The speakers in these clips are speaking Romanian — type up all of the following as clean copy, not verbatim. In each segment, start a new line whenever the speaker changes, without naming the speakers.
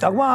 Acum,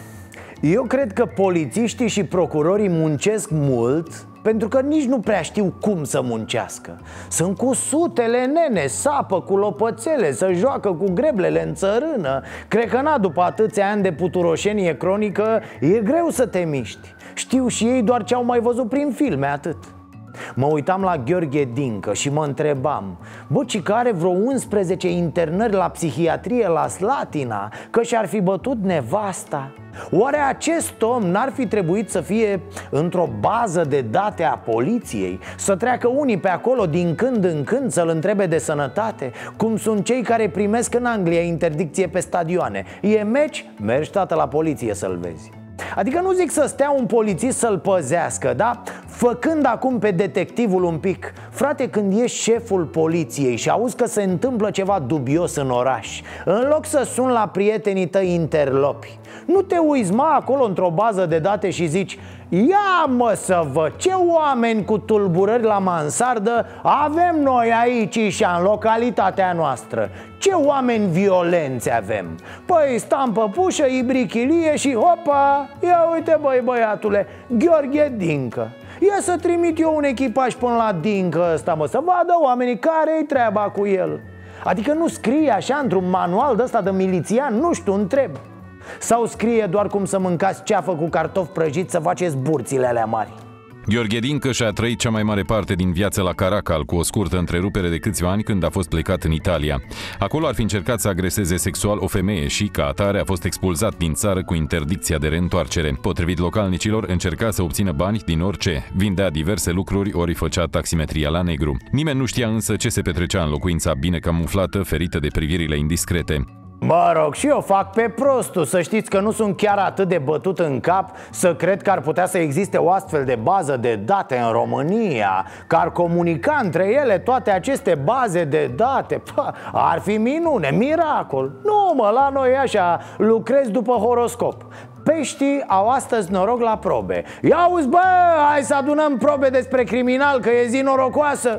eu cred că polițiștii și procurorii muncesc mult pentru că nici nu prea știu cum să muncească. Sunt cu sutele nene, sapă cu lopățele, să joacă cu greblele în țărână. Cred că după atâția ani de puturoșenie cronică e greu să te miști. Știu și ei doar ce au mai văzut prin filme, atât. Mă uitam la Gheorghe Dincă și mă întrebam: bă, ci că are vreo 11 internări la psihiatrie la Slatina, că și-ar fi bătut nevasta. Oare acest om n-ar fi trebuit să fie într-o bază de date a poliției? Să treacă unii pe acolo din când în când să-l întrebe de sănătate? Cum sunt cei care primesc în Anglia interdicție pe stadioane. E meci? Mergi, tată, la poliție să-l vezi. Adică nu zic să stea un polițist să-l păzească, da? Făcând acum pe detectivul un pic. Frate, când ești șeful poliției și auzi că se întâmplă ceva dubios în oraș, în loc să suni la prietenii tăi interlopi, nu te uiți acolo într-o bază de date și zici: ia mă să văd ce oameni cu tulburări la mansardă avem noi aici și în localitatea noastră. Ce oameni violenți avem. Păi stam pe pușă, ibrichilie și hopa, ia uite, băi băiatule, Gheorghe Dincă. Ia să trimit eu un echipaj până la Dincă ăsta, mă, să vadă oamenii care-i treaba cu el. Adică nu scrie așa într-un manual de ăsta de milițian, nu știu, întreb. Sau scrie doar cum să mâncați ceafă cu cartofi prăjiți, să faceți burțile alea mari.
Gheorghe Dincă și-a trăit cea mai mare parte din viața la Caracal, cu o scurtă întrerupere de câțiva ani când a fost plecat în Italia. Acolo ar fi încercat să agreseze sexual o femeie și, ca atare, a fost expulzat din țară cu interdicția de reîntoarcere. Potrivit localnicilor, încerca să obțină bani din orice, vindea diverse lucruri ori făcea taximetria la negru. Nimeni nu știa însă ce se petrecea în locuința bine camuflată, ferită de privirile indiscrete.
Mă rog, și eu fac pe prostul. Să știți că nu sunt chiar atât de bătut în cap să cred că ar putea să existe o astfel de bază de date în România, că ar comunica între ele toate aceste baze de date. Ar fi minune, miracol. Nu, mă, la noi așa, lucrez după horoscop. Peștii au astăzi noroc la probe. Ia auzi, bă, hai să adunăm probe despre criminal, că e zi norocoasă.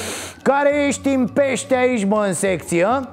Care ești în pește aici, mă, în secție, a?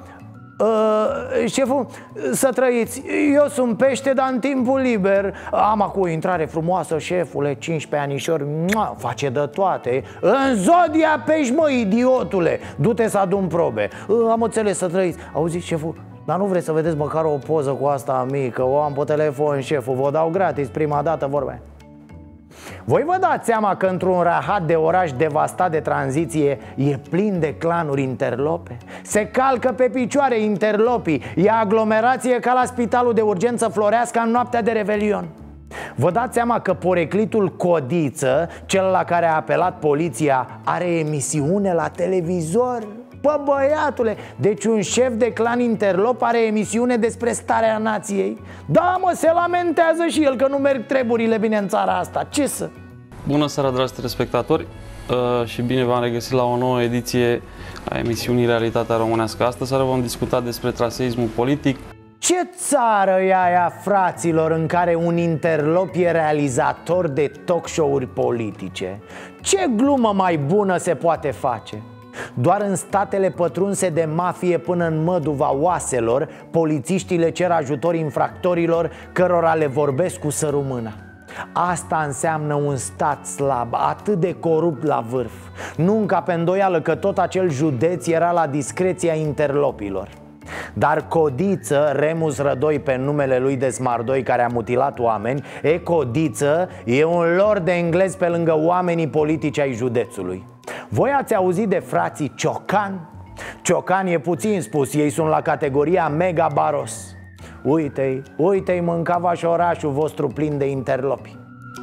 Șeful, să trăiți. Eu sunt pește, dar în timpul liber. Am acum o intrare frumoasă, șefule, 15 anișori, face de toate. În zodia pești, mă, idiotule. Du-te să adun probe. Am înțeles, să trăiți. Auziți, șeful, dar nu vreți să vedeți măcar o poză cu asta mică? O am pe telefon, șeful, vă dau gratis prima dată, vorba. Voi vă dați seama că într-un rahat de oraș devastat de tranziție e plin de clanuri interlope? Se calcă pe picioare interlopii. E aglomerație ca la spitalul de urgență Floreasca în noaptea de Revelion. Vă dați seama că poreclitul Codiță, cel la care a apelat poliția, are emisiune la televizor? Bă, băiatule, deci un șef de clan interlop are emisiune despre starea nației? Da, mă, se lamentează și el că nu merg treburile bine în țara asta. Ce să...
Bună seara, dragi telespectatori, și bine v-am regăsit la o nouă ediție a emisiunii Realitatea Românească. Astăzi vom discuta despre traseismul politic.
Ce țară e aia, fraților, în care un interlop e realizator de talk show-uri politice? Ce glumă mai bună se poate face? Doar în statele pătrunse de mafie până în măduva oaselor, polițiștii le cer ajutor infractorilor cărora le vorbesc cu sărumâna. Asta înseamnă un stat slab, atât de corupt la vârf. Nu încape îndoială că tot acel județ era la discreția interlopilor. Dar Codiță, Remus Rădoi pe numele lui de smardoi care a mutilat oameni, Codiță e un lord de englez pe lângă oamenii politici ai județului. Voi ați auzit de frații Ciocan? Ciocan e puțin spus, ei sunt la categoria mega baros. Uite-i, uite-i, mâncava și orașul vostru plin de interlopi.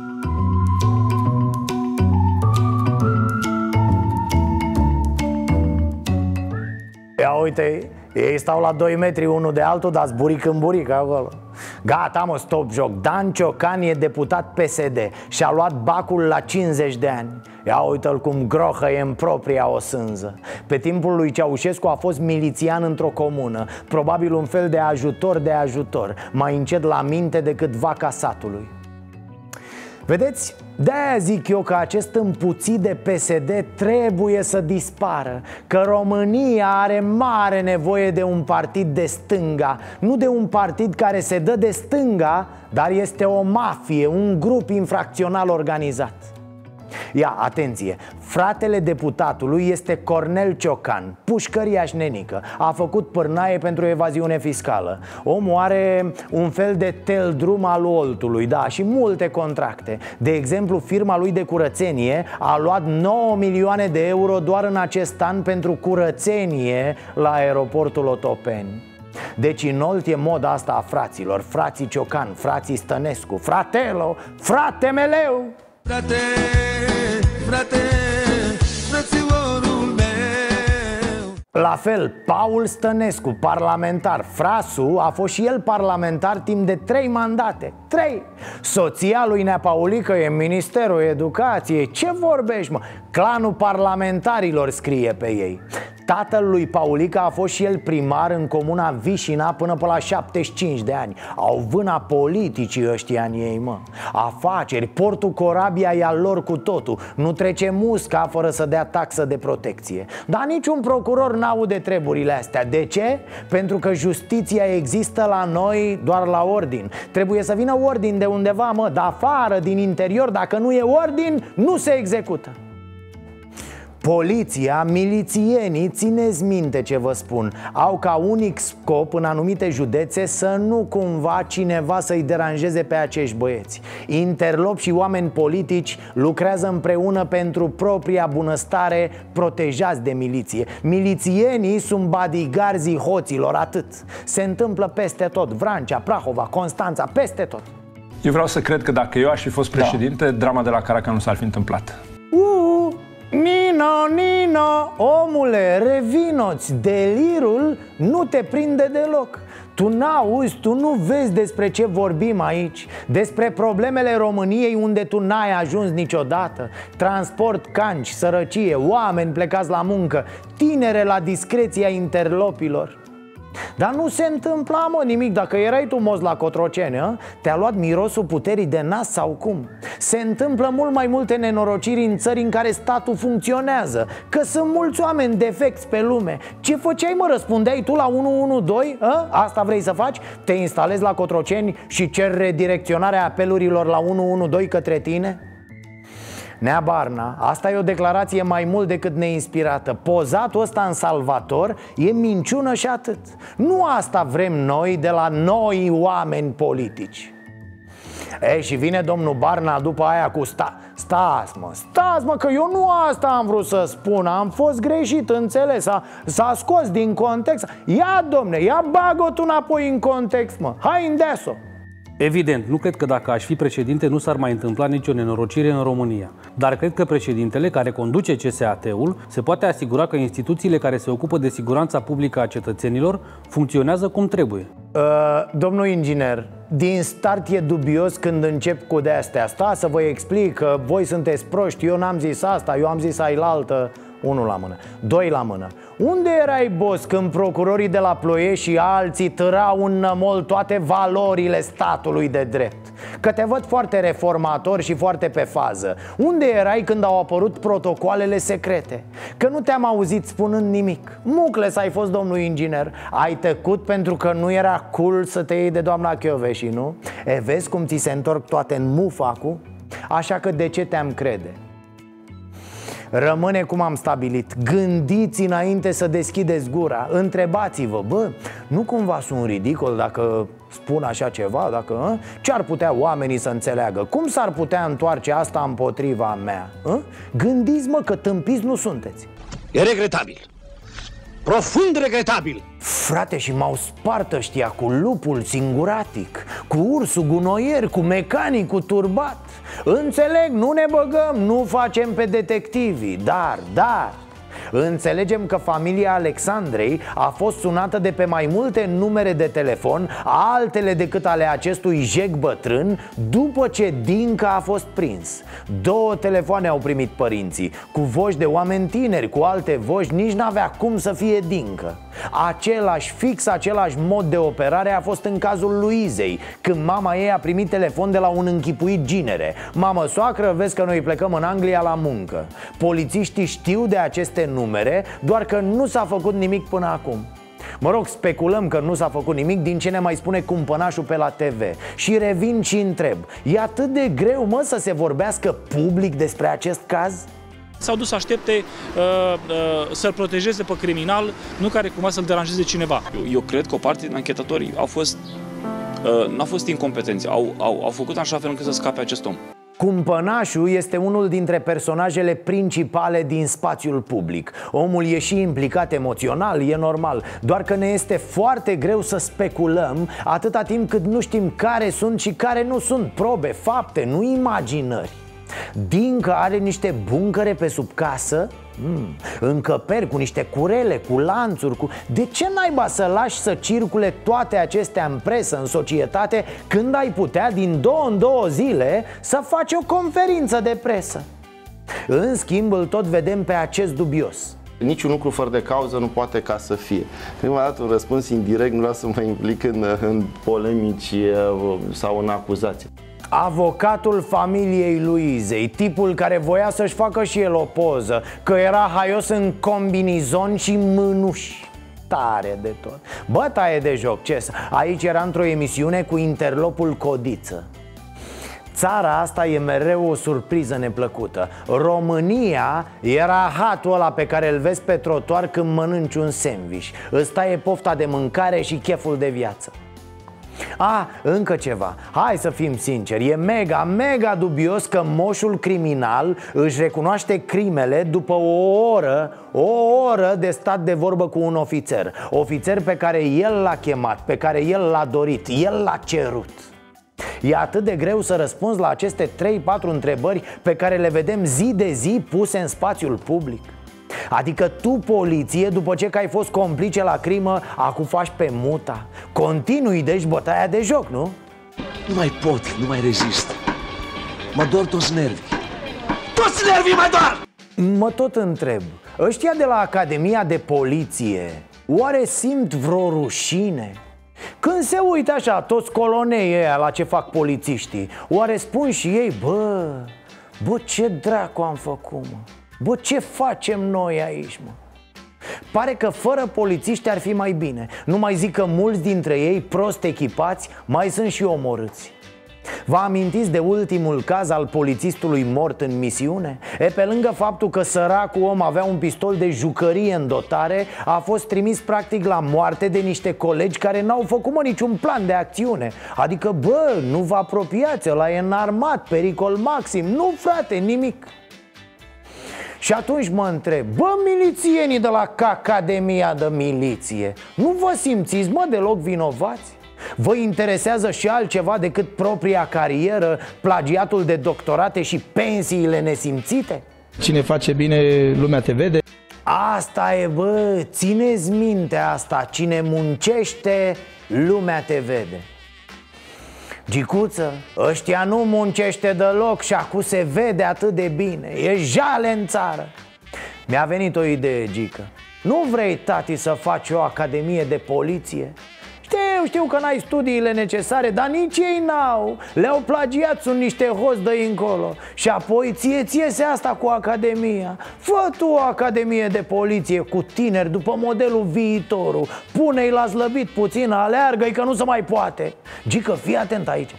Ia uite-i, ei stau la 2 metri unul de altul, dar zburic în buric acolo. Gata, mă, stop joc. Dan Ciocan e deputat PSD și a luat bacul la 50 de ani. Ia uite-l cum grohăie în propria o sânză. Pe timpul lui Ceaușescu a fost milițian într-o comună, probabil un fel de ajutor de ajutor, mai încet la minte decât vaca satului. Vedeți? De-aia zic eu că acest împuțit de PSD trebuie să dispară. Că România are mare nevoie de un partid de stânga. Nu de un partid care se dă de stânga, dar este o mafie, un grup infracțional organizat. Ia, atenție, fratele deputatului este Cornel Ciocan, pușcăriaș nenică. A făcut pârnaie pentru evaziune fiscală. Omul are un fel de teldrum al Oltului, da, și multe contracte. De exemplu, firma lui de curățenie a luat 9 milioane de euro doar în acest an pentru curățenie la aeroportul Otopeni. Deci în Olt e moda asta a fraților, frații Ciocan, frații Stănescu, fratelo, frate meleu.
Frate, frate, frățiorul meu.
La fel, Paul Stănescu, parlamentar. Frasul a fost și el parlamentar timp de 3 mandate. 3. Soția lui Nea Paulică e în Ministerul Educației. Ce vorbești, mă? Clanul parlamentarilor scrie pe ei. Tatăl lui Paulică a fost și el primar în comuna Vișina până pe la 75 de ani. Au vâna politicii ăștia în ei, mă. Afaceri, portul Corabia e al lor cu totul. Nu trece musca fără să dea taxă de protecție. Dar niciun procuror n-aude treburile astea. De ce? Pentru că justiția există la noi doar la ordin. Trebuie să vină ordin de undeva, mă, de afară, din interior. Dacă nu e ordin, nu se execută. Poliția, milițienii, țineți minte ce vă spun, au ca unic scop în anumite județe să nu cumva cineva să-i deranjeze pe acești băieți. Interlopi și oameni politici lucrează împreună pentru propria bunăstare, protejați de miliție. Milițienii sunt bodyguards-ii hoților, atât. Se întâmplă peste tot, Vrancea, Prahova, Constanța, peste tot.
Eu vreau să cred că dacă eu aș fi fost președinte, drama de la Caracal nu s-ar fi întâmplat.
Nino, omule, revinoți, delirul nu te prinde deloc. Tu n-auzi, tu nu vezi despre ce vorbim aici. Despre problemele României unde tu n-ai ajuns niciodată. Transport, canci, sărăcie, oameni plecați la muncă, tinere la discreția interlopilor. Dar nu se întâmpla, mă, nimic. Dacă erai tu moz la Cotroceni, te-a luat mirosul puterii de nas sau cum? Se întâmplă mult mai multe nenorociri în țări în care statul funcționează. Că sunt mulți oameni defecți pe lume. Ce făceai, mă? Răspundeai tu la 112? Asta vrei să faci? Te instalezi la Cotroceni și ceri redirecționarea apelurilor la 112 către tine? Nea Barna, asta e o declarație mai mult decât neinspirată. Pozatul ăsta în Salvator e minciună și atât. Nu asta vrem noi de la noi oameni politici. Și vine domnul Barna după aia cu stați mă, că eu nu asta am vrut să spun. Am fost greșit înțeles, s-a scos din context. Ia, domne, ia bagă-o tu înapoi în context, mă. Hai, îndeas-o.
Evident, nu cred că dacă aș fi președinte nu s-ar mai întâmpla nicio nenorocire în România. Dar cred că președintele care conduce CSAT-ul se poate asigura că instituțiile care se ocupă de siguranța publică a cetățenilor funcționează cum trebuie.
Domnul inginer, din start e dubios când încep cu de-astea. Să vă explic că voi sunteți proști, eu n-am zis asta, eu am zis ailaltă. 1 la mână, 2 la mână. Unde erai, boss, când procurorii de la Ploiești și alții târau în nămol toate valorile statului de drept? Că te văd foarte reformator și foarte pe fază. Unde erai când au apărut protocoalele secrete? Că nu te-am auzit spunând nimic. Mucles ai fost, domnul inginer. Ai tăcut pentru că nu era cool să te iei de doamna Chioveși, nu? Vezi cum ți se întorc toate în muf acum? Așa că de ce te-am crede? Rămâne cum am stabilit. Gândiți înainte să deschideți gura. Întrebați-vă, nu cumva sunt ridicol dacă spun așa ceva? Dacă, ce ar putea oamenii să înțeleagă? Cum s-ar putea întoarce asta împotriva mea? Gândiți, mă, că tâmpiți nu sunteți.
E regretabil. Profund regretabil.
Frate, și m-au spart ăștia cu lupul singuratic, cu ursul gunoier, cu mecanicul turbat. Înțeleg, nu ne băgăm, nu facem pe detectivii, dar Înțelegem că familia Alexandrei a fost sunată de pe mai multe numere de telefon, altele decât ale acestui jec bătrân, după ce Dincă a fost prins. 2 telefoane au primit părinții, cu voci de oameni tineri, cu alte voci nici n-avea cum să fie Dincă. Fix același mod de operare a fost în cazul Luizei, când mama ei a primit telefon de la un închipuit ginere: mamă, soacră, vezi că noi plecăm în Anglia la muncă. Polițiștii știu de aceste numere, doar că nu s-a făcut nimic până acum. Mă rog, speculăm că nu s-a făcut nimic din ce ne mai spune cumpănașul pe la TV. Și revin și întreb: e atât de greu, mă, să se vorbească public despre acest caz?
S-au dus să aștepte să-l protejeze pe criminal, nu care cumva să-l deranjeze cineva.
Eu cred că o parte din anchetatorii n-au fost incompetenți, au făcut în așa fel încât să scape acest om.
Cumpănașul este unul dintre personajele principale din spațiul public. Omul e și implicat emoțional, e normal. Doar că ne este foarte greu să speculăm atâta timp cât nu știm care sunt și care nu sunt probe, fapte, nu imaginări. Dincă are niște buncăre pe sub casă, încăperi cu niște curele, cu lanțuri, De ce naiba să lași să circule toate acestea în presă, în societate, când ai putea din 2 în 2 zile să faci o conferință de presă? În schimb, îl tot vedem pe acest dubios.
Niciun lucru fără de cauză nu poate ca să fie. Prima dată un răspuns indirect, nu vreau să mă implic în polemici sau în acuzații.
Avocatul familiei Luizei, tipul care voia să-și facă și el o poză, că era haios în combinizon și mânuși. Tare de tot. Bă, taie de joc, ce? Aici era într-o emisiune cu interlopul Codiță. Țara asta e mereu o surpriză neplăcută. România era hatul ăla pe care îl vezi pe trotuar când mănânci un sandwich. Îți taie pofta de mâncare și cheful de viață. Încă ceva. Hai să fim sinceri, e mega dubios că moșul criminal își recunoaște crimele după o oră de stat de vorbă cu un ofițer. Ofițer pe care el l-a chemat, pe care el l-a dorit, el l-a cerut. E atât de greu să răspunzi la aceste 3-4 întrebări pe care le vedem zi de zi puse în spațiul public. Adică tu, poliție, după ce că ai fost complice la crimă, acum faci pe muta. Continui deci bătaia de joc, nu?
Nu mai pot, nu mai rezist. Mă dor toți nervii. Toți nervii mă dor!
Mă tot întreb, ăștia de la Academia de Poliție oare simt vreo rușine? Când se uită așa toți colonei ăia la ce fac polițiștii, oare spun și ei: bă, ce dracu am făcut, mă? Bă, ce facem noi aici, mă? Pare că fără polițiști ar fi mai bine. Nu mai zic că mulți dintre ei, prost echipați, mai sunt și omorâți. Vă amintiți de ultimul caz al polițistului mort în misiune? Pe lângă faptul că săracul om avea un pistol de jucărie în dotare, a fost trimis practic la moarte de niște colegi care n-au făcut niciun plan de acțiune. Adică, bă, nu vă apropiați, ăla e înarmat, pericol maxim. Nu, frate, nimic. Și atunci mă întreb: bă, milițienii de la Academia de Miliție, nu vă simțiți, mă, deloc vinovați? Vă interesează și altceva decât propria carieră, plagiatul de doctorate și pensiile nesimțite?
Cine face bine, lumea te vede.
Asta e, bă, țineți minte asta: cine muncește, lumea te vede. Gicuță, ăștia nu muncește deloc și acum se vede atât de bine. E jale în țară. Mi-a venit o idee, Gică. Nu vrei, tati, să faci o academie de poliție? Știu că n-ai studiile necesare, dar nici ei n-au. Le-au plagiat, sunt niște hoți de încolo. Și apoi ție se asta cu academia. Fă tu o academie de poliție cu tineri după modelul Viitorul. Pune-i la slăbit puțin, aleargă-i că nu se mai poate. Gică, fii atent aici.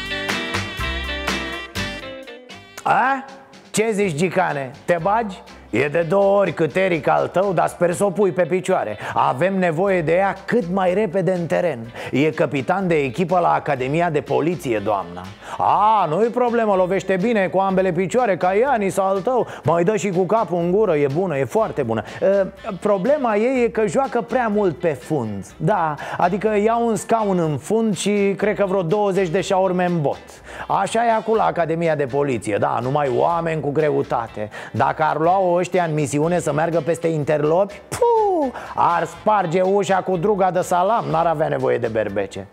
Ce zici, Gicane? Te bagi? E de 2 ori cât Eric al tău, dar sper să o pui pe picioare. Avem nevoie de ea cât mai repede în teren. E capitan de echipă la Academia de Poliție, doamna. Nu-i problemă, lovește bine cu ambele picioare, ca Ianis al tău. Mai dă și cu capul în gură, e bună, e foarte bună. Problema ei e că joacă prea mult pe fund. Da, adică ia un scaun în fund și cred că vreo 20 de șaurme în bot. Așa e acolo la Academia de Poliție, da, numai oameni cu greutate. Dacă ar lua ăștia în misiune să meargă peste interlopi, ar sparge ușa cu druga de salam, n-ar avea nevoie de berbece.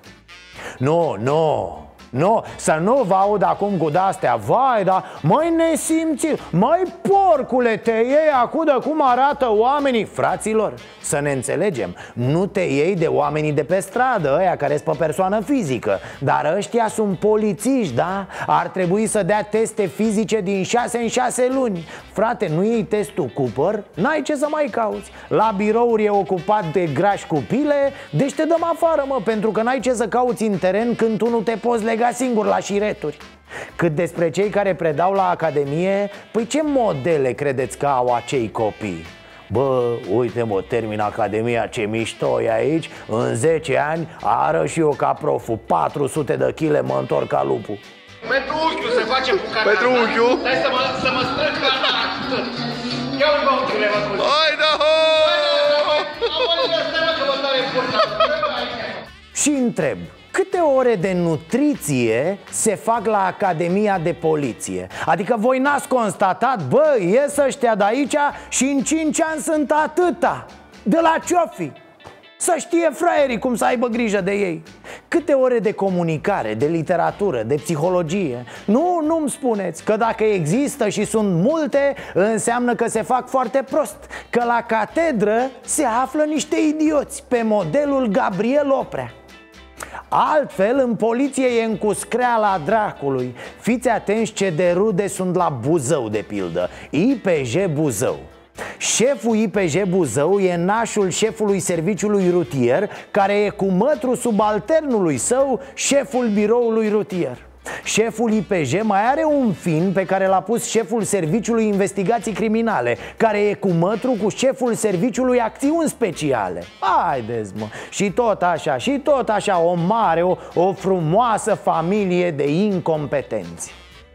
Nu, să nu vă aud acum cu de-astea. Vai, dar măi nesimțit, măi porcule, te iei acum de cum arată oamenii. Fraților, să ne înțelegem, nu te iei de oamenii de pe stradă, ăia care-s pe persoană fizică. Dar ăștia sunt polițiști, da? Ar trebui să dea teste fizice din 6 în 6 luni. Frate, nu iei testul Cooper, n-ai ce să mai cauți. La birouri e ocupat de grași cu pile, deci te dăm afară, mă, pentru că n-ai ce să cauți în teren când tu nu te poți lega singur la șireturi. Cât despre cei care predau la Academie, păi ce modele credeți că au acei copii? Bă, uite mă, termin Academia, ce mișto e aici. În 10 ani ară și eu ca proful, 400 de kg mă întorc ca lupul.
Pentru unchiul se face cu canal. Pentru unchiul? Stai să mă strâng canal. Ia un băuturile, mă culti. Hai da, ho!
Și întreb, câte ore de nutriție se fac la Academia de Poliție? Adică voi n-ați constatat, bă, ies ăștia de aici și în 5 ani sunt atâta. De la ce-o-fi? Să știe fraierii cum să aibă grijă de ei. Câte ore de comunicare, de literatură, de psihologie? Nu-mi spuneți că dacă există și sunt multe, înseamnă că se fac foarte prost. Că la catedră se află niște idioți, pe modelul Gabriel Oprea. Altfel, în poliție e încuscreala dracului. Fiți atenți ce de rude sunt la Buzău, de pildă. IPJ Buzău. Șeful IPJ Buzău e nașul șefului serviciului rutier, care e cu mătru subalternului său, șeful biroului rutier. Șeful IPJ mai are un fin pe care l-a pus șeful Serviciului Investigații Criminale, care e cu mătru cu șeful Serviciului Acțiuni Speciale. Haideți, mă, și tot așa o mare, o frumoasă familie de incompetenți.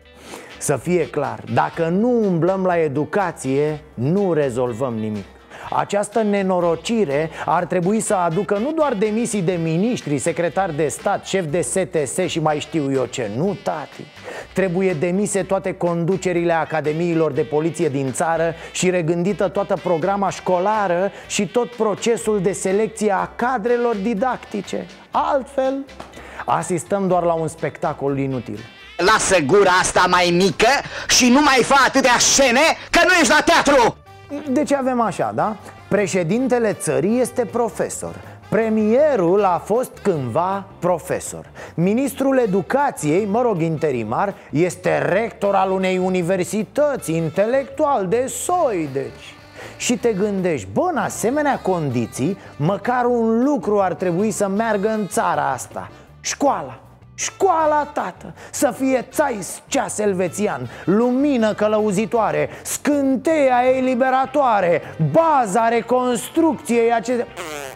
Să fie clar, dacă nu umblăm la educație, nu rezolvăm nimic. Această nenorocire ar trebui să aducă nu doar demisii de miniștri, secretari de stat, șef de STS și mai știu eu ce. Nu, tati. Trebuie demise toate conducerile academiilor de poliție din țară și regândită toată programa școlară și tot procesul de selecție a cadrelor didactice. Altfel, asistăm doar la un spectacol inutil.
Lasă gura asta mai mică și nu mai fă atâtea scene, că nu ești la teatru!
Deci avem așa, da? Președintele țării este profesor. Premierul a fost cândva profesor. Ministrul educației, mă rog, interimar, este rector al unei universități, intelectual de soi, deci. Și te gândești, bă, în asemenea condiții, măcar un lucru ar trebui să meargă în țara asta: școala. Școala, tată, să fie țais ceas elvețian, lumină călăuzitoare, scânteia eliberatoare, baza reconstrucției aceste...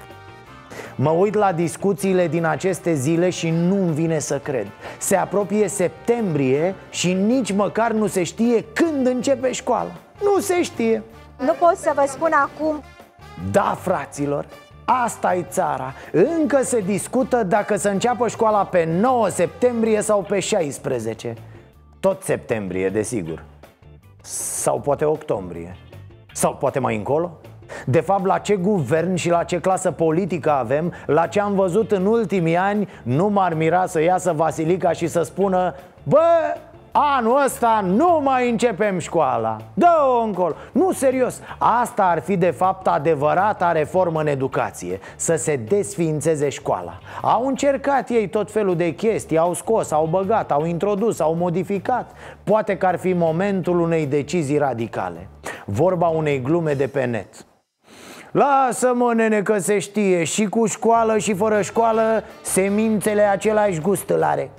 Mă uit la discuțiile din aceste zile și nu-mi vine să cred. Se apropie septembrie și nici măcar nu se știe când începe școala. Nu se știe.
Nu pot să vă spun acum.
Da, fraților, asta-i țara. Încă se discută dacă să înceapă școala pe 9 septembrie sau pe 16. Tot septembrie, desigur. Sau poate octombrie. Sau poate mai încolo. De fapt, la ce guvern și la ce clasă politică avem, la ce am văzut în ultimii ani, nu m-ar mira să iasă Vasilica și să spună: bă, anul ăsta nu mai începem școala, dă-o încolo. Nu, serios, asta ar fi de fapt adevărata reformă în educație: să se desființeze școala. Au încercat ei tot felul de chestii, au scos, au băgat, au introdus, au modificat. Poate că ar fi momentul unei decizii radicale. Vorba unei glume de pe net: lasă-mă, nene, că se știe, și cu școală și fără școală semințele același gust îl are.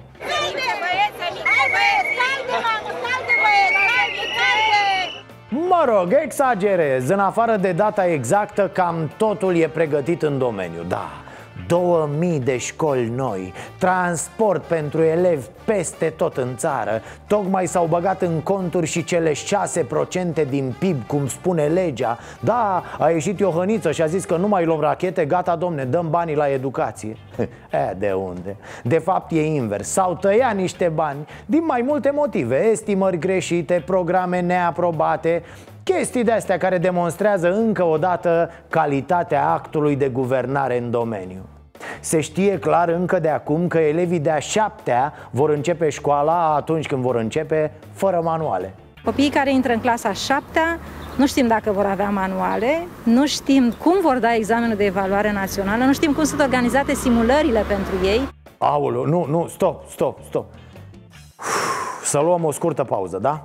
Mă rog, exagerez. În afară de data exactă, cam totul e pregătit în domeniu, da. 2000 de școli noi, transport pentru elevi peste tot în țară. Tocmai s-au băgat în conturi și cele 6% din PIB, cum spune legea. Da, a ieșit Iohăniță și a zis că nu mai luăm rachete, gata domne, dăm banii la educație. De unde? De fapt e invers, s-au tăiat niște bani din mai multe motive. Estimări greșite, programe neaprobate, chestii de-astea care demonstrează încă o dată calitatea actului de guvernare în domeniu. Se știe clar încă de acum că elevii de-a 7-a vor începe școala atunci când vor începe, fără manuale.
Copiii care intră în clasa 7-a nu știm dacă vor avea manuale, nu știm cum vor da examenul de evaluare națională, nu știm cum sunt organizate simulările pentru ei.
Aoleu, nu, stop. Să luăm o scurtă pauză, da?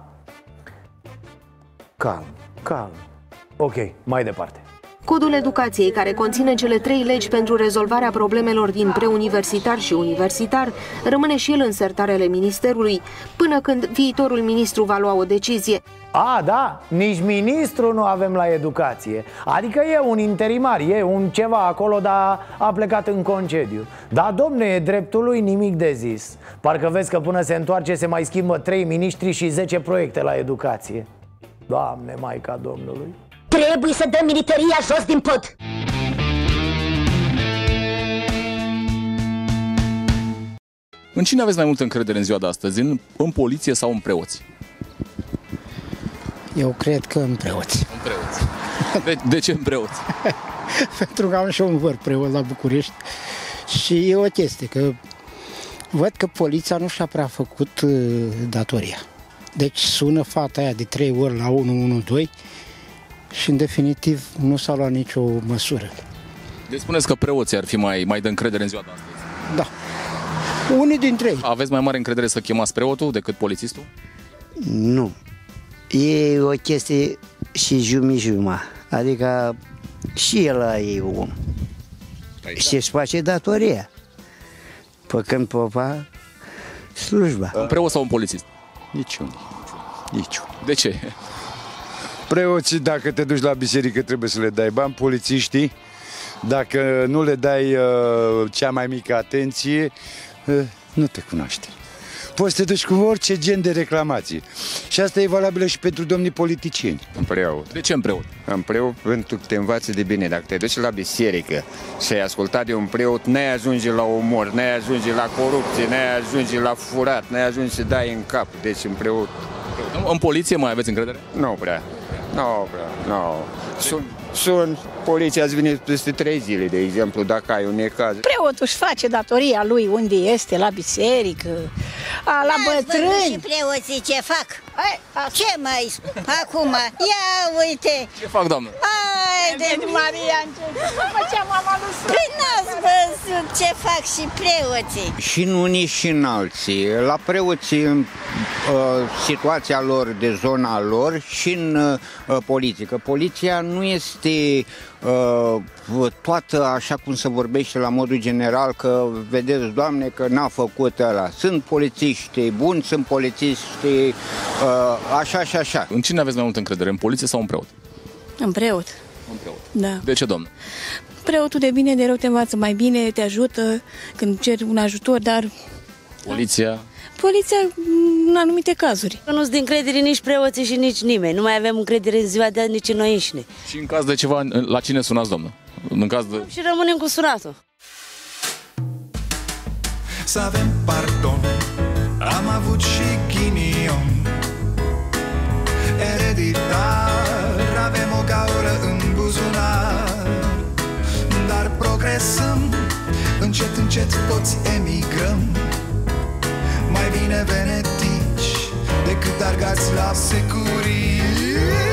Calm. Ok, mai departe.
Codul educației, care conține cele 3 legi pentru rezolvarea problemelor din preuniversitar și universitar, rămâne și el în sertarele ministerului, până când viitorul ministru va lua o decizie.
Da, nici ministru nu avem la educație. Adică e un interimar, e un ceva acolo, dar a plecat în concediu. Da, domne, e dreptul lui, nimic de zis. Parcă vezi că până se întoarce se mai schimbă 3 miniștri și 10 proiecte la educație. Doamne, Maica Domnului.
Trebuie să dăm militaria jos din pod!
În cine aveți mai multă încredere în ziua de astăzi? În poliție sau în preoți?
Eu cred că în preoți.
În preoți. De ce în preoți?
Pentru că am și un văr preot la București și e o chestie, că văd că poliția nu și-a prea făcut datoria. Deci sună fata aia de 3 ori la 112 și în definitiv nu s-a luat nicio măsură.
Deci spuneți că preoții ar fi mai de încredere în ziua de astăzi?
Da. Unii dintre ei.
Aveți mai mare încredere să chemați preotul decât polițistul?
Nu. E o chestie și jumătate. Adică și el e om. Și își face datoria. Făcând popa slujba.
Un preot sau un polițist?
Niciun.
De ce?
Preoții, dacă te duci la biserică, trebuie să le dai bani. Polițiștii, dacă nu le dai cea mai mică atenție, nu te cunoaște. Poți să te duci cu orice gen de reclamații. Și asta e valabilă și pentru domnii politicieni.
În preot.
De ce în preot?
În preot pentru că te învață de bine. Dacă te duci la biserică și ai ascultat de un preot, n-ai ajunge la omor, n-ai ajunge la corupție, n-ai ajunge la furat, n-ai ajunge să dai în cap. Deci în preot.
În poliție mai aveți încredere?
Nu prea. Sunt poliția îți vine peste 3 zile, de exemplu, dacă ai un necaz.
Preotul își face datoria lui unde este, la biserică, la bătrâni.
Și preoții ce fac? Ce mai spun? Acum, ia uite.
Ce fac, doamnă?
De Maria, ce mama lui.
Păi n-ați văzut ce fac și preoții.
Și în unii și în alții. La preoții în situația lor de zona lor și în politică. Poliția nu este toată așa cum se vorbește la modul general, că vedeți, Doamne, că n-a făcut ăla. Sunt polițiști buni, sunt polițiști așa și așa.
În cine aveți mai multă încredere, în poliție sau în preot?
În preot.
În preot.
Da.
De ce, doamnă?
Preotul de bine, de rău te învață mai bine, te ajută când ceri un ajutor, dar...
Poliția?
Poliția în anumite cazuri.
Nu sunt de încredere nici preoții și nici nimeni. Nu mai avem încredere în ziua de azi nici în noi înșine.
Și în caz de ceva, la cine sunați, doamnă? În caz de...
Și rămânem cu sunatul.
Să avem pardon, am avut și ghinion. Ereditar, avem o gaură în buzunar. Dar progresăm, încet, încet toți emigrăm. Mai bine venetici decât argați la securii.